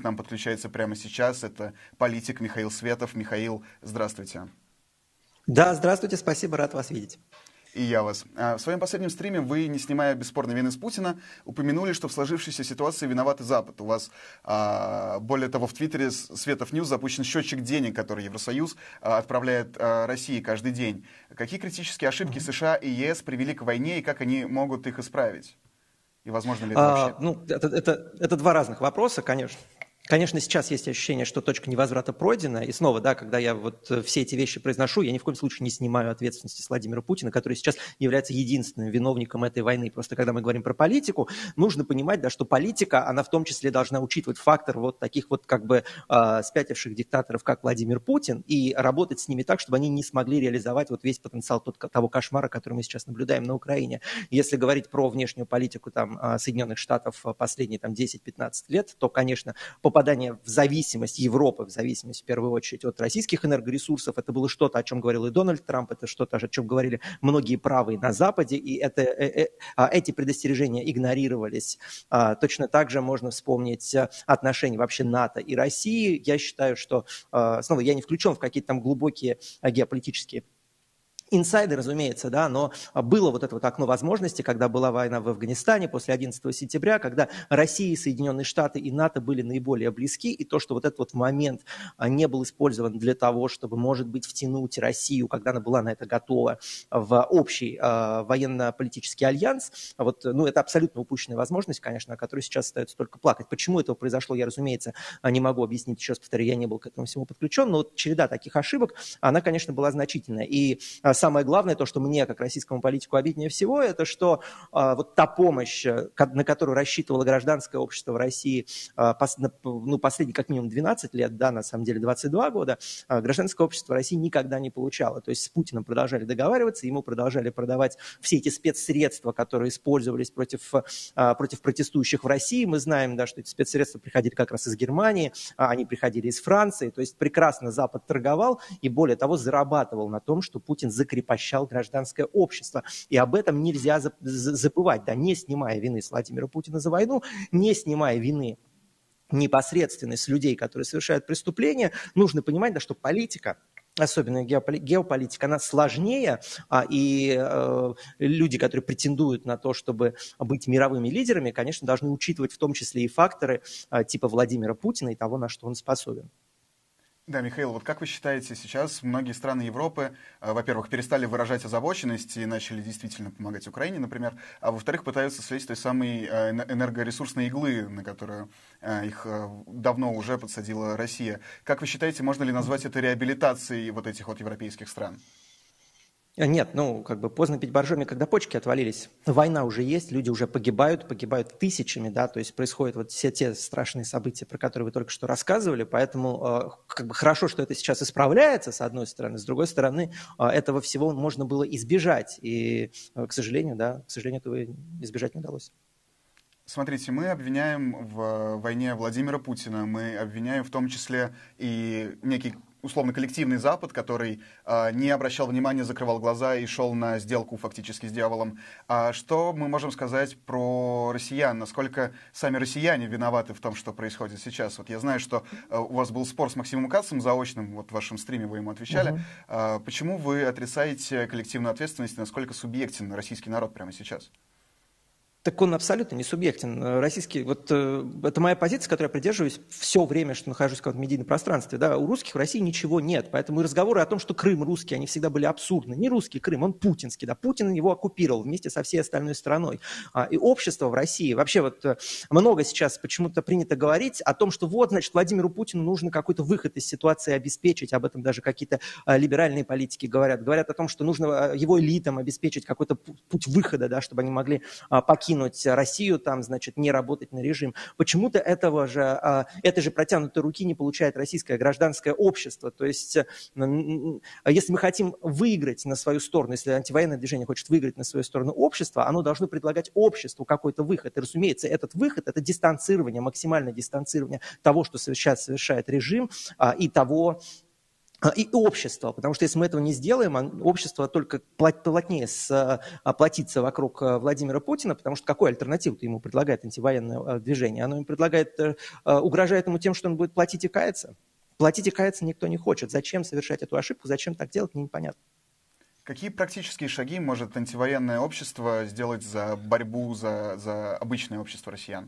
к нам подключается прямо сейчас. Это политик Михаил Светов. Михаил, здравствуйте. Да, здравствуйте, спасибо, рад вас видеть. И я вас. В своем последнем стриме вы, не снимая бесспорной вины с Путина, упомянули, что в сложившейся ситуации виноват и Запад. У вас, более того, в Твиттере Светов Ньюс запущен счетчик денег, который Евросоюз отправляет России каждый день. Какие критические ошибки США и ЕС привели к войне, и как они могут их исправить? И возможно ли это вообще? Это два разных вопроса, конечно. Конечно, сейчас есть ощущение, что точка невозврата пройдена. И снова, да, когда я вот все эти вещи произношу, я ни в коем случае не снимаю ответственности с Владимира Путина, который сейчас является единственным виновником этой войны. Просто когда мы говорим про политику, нужно понимать, да, что политика, она в том числе должна учитывать фактор вот таких вот как бы спятивших диктаторов, как Владимир Путин, и работать с ними так, чтобы они не смогли реализовать вот весь потенциал того кошмара, который мы сейчас наблюдаем на Украине. Если говорить про внешнюю политику там, Соединенных Штатов последние там, 10-15 лет, то, конечно, попадание в зависимость Европы, в зависимость в первую очередь от российских энергоресурсов, это было что-то, о чем говорил и Дональд Трамп, это что-то, о чем говорили многие правые на Западе, и эти предостережения игнорировались. Точно так же можно вспомнить отношения вообще НАТО и России. Я считаю, что, снова, я не включен в какие-то там глубокие геополитические инсайды, разумеется, да, но было вот это вот окно возможности, когда была война в Афганистане после 11 сентября, когда Россия, Соединенные Штаты и НАТО были наиболее близки, и то, что вот этот вот момент не был использован для того, чтобы, может быть, втянуть Россию, когда она была на это готова, в общий военно-политический альянс, вот, ну, это абсолютно упущенная возможность, конечно, о которой сейчас остается только плакать. Почему этого произошло, я, разумеется, не могу объяснить, еще раз повторю, я не был к этому всему подключен, но вот череда таких ошибок, она, конечно, была значительная, и самое главное, то, что мне, как российскому политику, обиднее всего, это что вот та помощь, на которую рассчитывало гражданское общество в России последние как минимум 12 лет, да, на самом деле 22 года, гражданское общество в России никогда не получало. То есть с Путиным продолжали договариваться, ему продолжали продавать все эти спецсредства, которые использовались против протестующих в России. Мы знаем, да, что эти спецсредства приходили как раз из Германии, они приходили из Франции. То есть прекрасно Запад торговал и, более того, зарабатывал на том, что Путин закрепощал гражданское общество. И об этом нельзя забывать, да, не снимая вины с Владимира Путина за войну, не снимая вины непосредственно с людей, которые совершают преступления, нужно понимать, да, что политика, особенно геополитика, она сложнее, и люди, которые претендуют на то, чтобы быть мировыми лидерами, конечно, должны учитывать в том числе и факторы типа Владимира Путина и того, на что он способен. Да, Михаил, вот как вы считаете, сейчас многие страны Европы, во-первых, перестали выражать озабоченность и начали действительно помогать Украине, например, а во-вторых, пытаются слезть той самой энергоресурсной иглы, на которую их давно уже подсадила Россия. Как вы считаете, можно ли назвать это реабилитацией вот этих вот европейских стран? Нет, ну, как бы поздно пить боржоми, когда почки отвалились. Война уже есть, люди уже погибают тысячами, да, то есть происходят вот все те страшные события, про которые вы только что рассказывали, поэтому как бы хорошо, что это сейчас исправляется, с одной стороны, с другой стороны, этого всего можно было избежать, и, к сожалению, этого избежать не удалось. Смотрите, мы обвиняем в войне Владимира Путина, мы обвиняем в том числе и некий условно-коллективный Запад, который не обращал внимания, закрывал глаза и шел на сделку фактически с дьяволом. А что мы можем сказать про россиян? Насколько сами россияне виноваты в том, что происходит сейчас? Вот я знаю, что у вас был спор с Максимом Кацем заочным, вот в вашем стриме вы ему отвечали. Почему вы отрицаете коллективную ответственность, насколько субъектен российский народ прямо сейчас? Так он абсолютно не субъектен. Российский, вот это моя позиция, которой я придерживаюсь все время, что нахожусь в каком-то медийном пространстве. Да, у русских в России ничего нет. Поэтому и разговоры о том, что Крым русский, они всегда были абсурдны. Не русский Крым, он путинский. Да, Путин его оккупировал вместе со всей остальной страной. И общество в России, вообще вот много сейчас почему-то принято говорить о том, что вот, значит, Владимиру Путину нужно какой-то выход из ситуации обеспечить. Об этом даже какие-то либеральные политики говорят. Говорят о том, что нужно его элитам обеспечить какой-то путь выхода, да, чтобы они могли покинуть Россию, там, значит, не работать на режим. Почему-то этой же протянутой руки не получает российское гражданское общество. То есть, если мы хотим выиграть на свою сторону, если антивоенное движение хочет выиграть на свою сторону общество, оно должно предлагать обществу какой-то выход. И, разумеется, этот выход – это дистанцирование, максимальное дистанцирование того, что сейчас совершает режим, и того, и общество, потому что если мы этого не сделаем, общество только плотнее плотится вокруг Владимира Путина, потому что какую альтернативу ему предлагает антивоенное движение? Оно ему предлагает, угрожает ему тем, что он будет платить и каяться. Платить и каяться никто не хочет. Зачем совершать эту ошибку, зачем так делать, мне непонятно. Какие практические шаги может антивоенное общество сделать за борьбу за обычное общество россиян?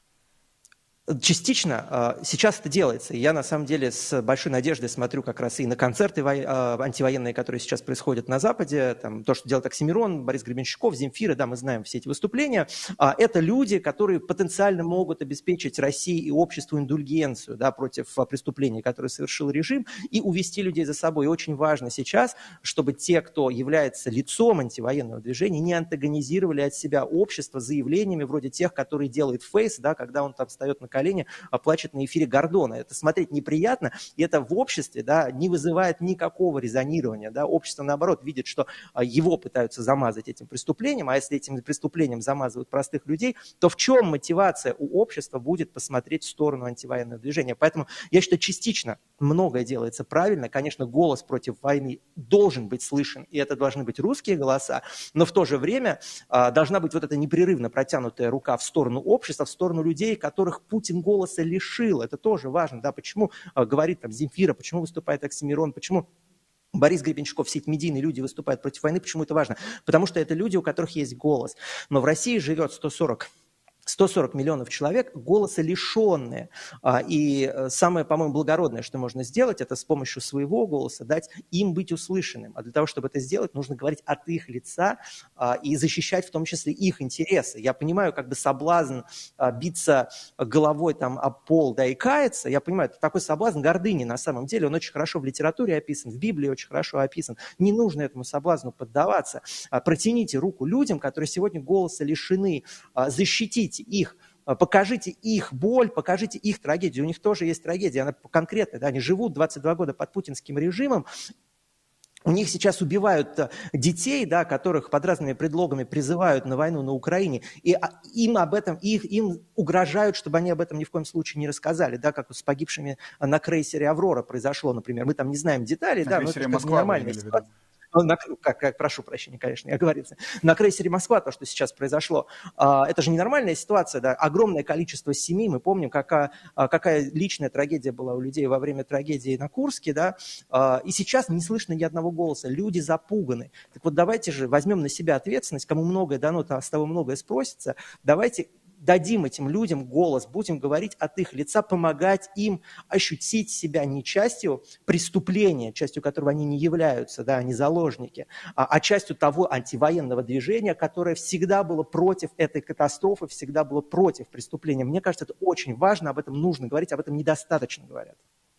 Частично сейчас это делается. Я, на самом деле, с большой надеждой смотрю как раз и на концерты антивоенные, которые сейчас происходят на Западе. Там, то, что делает Оксимирон, Борис Гребенщиков, Земфира, да, мы знаем все эти выступления. Это люди, которые потенциально могут обеспечить России и обществу индульгенцию, да, против преступлений, которые совершил режим, и увести людей за собой. И очень важно сейчас, чтобы те, кто является лицом антивоенного движения, не антагонизировали от себя общество заявлениями вроде тех, которые делает Фейс, да, когда он там встает на колени, плачет на эфире Гордона. Это смотреть неприятно, и это в обществе, да, не вызывает никакого резонирования. Да. Общество, наоборот, видит, что его пытаются замазать этим преступлением, а если этим преступлением замазывают простых людей, то в чем мотивация у общества будет посмотреть в сторону антивоенного движения? Поэтому я считаю, частично многое делается правильно. Конечно, голос против войны должен быть слышен, и это должны быть русские голоса, но в то же время должна быть вот эта непрерывно протянутая рука в сторону общества, в сторону людей, которых Путин голоса лишил. Это тоже важно. Да? Почему говорит там Земфира, почему выступает Оксимирон, почему Борис Гребенщиков, все эти медийные люди выступают против войны. Почему это важно? Потому что это люди, у которых есть голос. Но в России живет 140 миллионов человек, голоса лишенные. И самое, по-моему, благородное, что можно сделать, это с помощью своего голоса дать им быть услышанным. А для того, чтобы это сделать, нужно говорить от их лица и защищать в том числе их интересы. Я понимаю как бы соблазн биться головой там об пол, да, и каяться. Я понимаю, это такой соблазн гордыни на самом деле. Он очень хорошо в литературе описан, в Библии очень хорошо описан. Не нужно этому соблазну поддаваться. Протяните руку людям, которые сегодня голоса лишены. Защитите их, покажите их боль, покажите их трагедию. У них тоже есть трагедия, она конкретная. Да? Они живут 22 года под путинским режимом. У них сейчас убивают детей, да, которых под разными предлогами призывают на войну на Украине, и им об этом, им угрожают, чтобы они об этом ни в коем случае не рассказали, да, как с погибшими на крейсере «Аврора» произошло, например. Мы там не знаем деталей, да, но это нормальная ситуация. Прошу прощения, конечно, я оговорился. На крейсере «Москва» то, что сейчас произошло, это же ненормальная ситуация, да, огромное количество семей, мы помним, какая личная трагедия была у людей во время трагедии на Курске, да, и сейчас не слышно ни одного голоса, люди запуганы. Так вот давайте же возьмем на себя ответственность, кому многое дано, с того многое спросится, давайте дадим этим людям голос, будем говорить от их лица, помогать им ощутить себя не частью преступления, частью которого они не являются, да, они заложники, а частью того антивоенного движения, которое всегда было против этой катастрофы, всегда было против преступления. Мне кажется, это очень важно, об этом нужно говорить, об этом недостаточно говорят.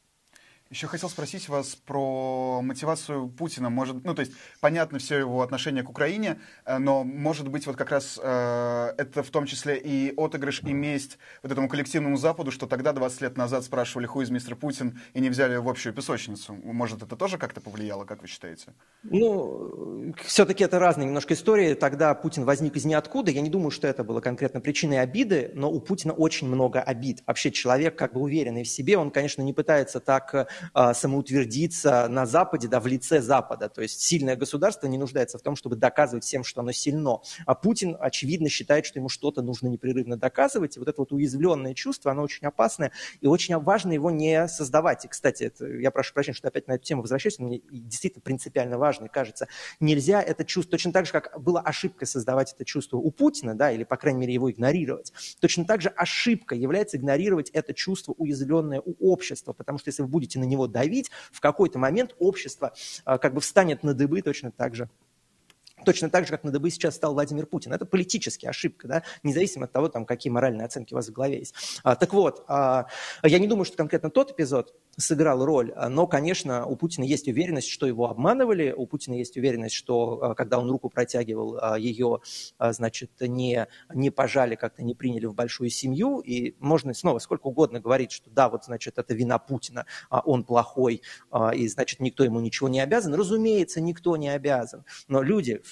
Еще хотел спросить вас про мотивацию Путина. То есть понятно все его отношение к Украине, но может быть вот как раз это в том числе и отыгрыш, и месть вот этому коллективному Западу, что тогда 20 лет назад спрашивали «Who is Mr. Putin?» и не взяли в общую песочницу. Может, это тоже как-то повлияло, как вы считаете? Все-таки это разные немножко истории. Тогда Путин возник из ниоткуда. Я не думаю, что это было конкретно причиной обиды, но у Путина очень много обид. Вообще человек как бы уверенный в себе, он, конечно, не пытается так самоутвердиться на Западе, да, в лице Запада. То есть сильное государство не нуждается в том, чтобы доказывать всем, что оно сильно. А Путин, очевидно, считает, что ему что-то нужно непрерывно доказывать. И вот это вот уязвленное чувство, оно очень опасное, и очень важно его не создавать. И, кстати, я прошу прощения, что опять на эту тему возвращаюсь, но мне действительно принципиально важно, кажется. Нельзя это чувство, точно так же, как была ошибкой создавать это чувство у Путина, да, или, по крайней мере, его игнорировать, точно так же ошибка является игнорировать это чувство, уязвленное у общества, потому что если вы будете на него давить, в какой-то момент общество как бы встанет на дыбы точно так же, как на дыбы сейчас стал Владимир Путин. Это политическая ошибка, да, независимо от того, там, какие моральные оценки у вас в голове есть. Так вот, я не думаю, что конкретно тот эпизод сыграл роль, но, конечно, у Путина есть уверенность, что его обманывали, у Путина есть уверенность, что когда он руку протягивал, ее, значит, не пожали, как-то не приняли в большую семью, и можно снова сколько угодно говорить, что да, вот, значит, это вина Путина, он плохой, и, значит, никто ему ничего не обязан. Разумеется, никто не обязан, но люди,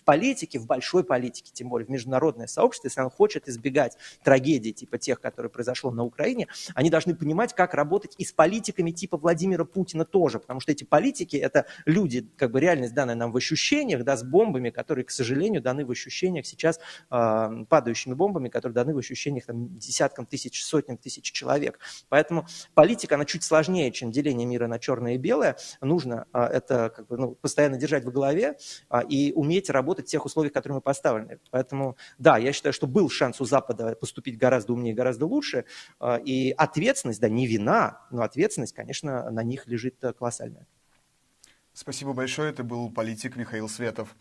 в политике, в большой политике, тем более в международное сообщество, если оно хочет избегать трагедий типа тех, которые произошло на Украине, они должны понимать, как работать и с политиками типа Владимира Путина тоже, потому что эти политики – это люди, как бы реальность, данная нам в ощущениях, да, с бомбами, которые, к сожалению, даны в ощущениях сейчас, падающими бомбами, которые даны в ощущениях там, десяткам тысяч, сотням тысяч человек. Поэтому политика, она чуть сложнее, чем деление мира на черное и белое. Нужно это как бы, постоянно держать в голове и уметь работать в тех условиях, которые мы поставлены. Поэтому, да, я считаю, что был шанс у Запада поступить гораздо умнее, гораздо лучше. И ответственность, да, не вина, но ответственность, конечно, на них лежит колоссальная. Спасибо большое. Это был политик Михаил Светов.